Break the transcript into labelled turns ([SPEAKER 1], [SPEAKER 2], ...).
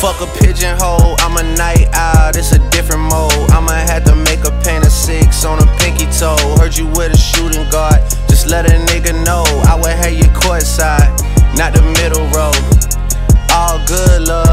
[SPEAKER 1] Fuck a pigeonhole, I'm a night owl, it's a different mode. I'ma have to make a paint of 6 on a pinky toe. Heard you with a shooting guard, just let a nigga know I would have you courtside, not the middle row. All good love.